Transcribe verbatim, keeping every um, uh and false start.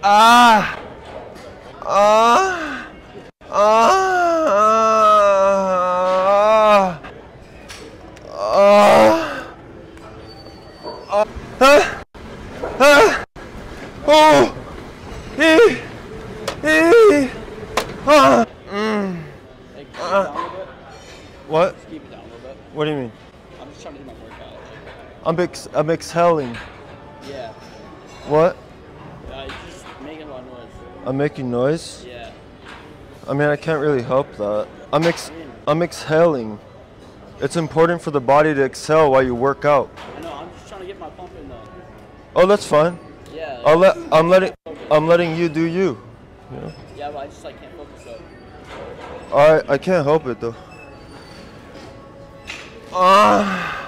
Ah! Ah! Ah! Ah! Ah! Ah! Ah! Oh! Ee! Ee! Ah! Mm. Hey, keep it Ah! down a little bit. What? Just keep it down a little bit. What do you mean? I'm just trying to do my workout. I'm ex I'm exhaling. Yeah. What? Uh, just making a lot of noise. I'm making noise? Yeah. I mean, I can't really help that. I'm ex I'm exhaling. It's important for the body to exhale while you work out. I know. I'm just trying to get my pump in though. Oh, that's fine. Yeah. I'll let I'm letting I'm letting you do you. You know? Yeah, but I just like can't focus though. All right, I can't help it though. Ah.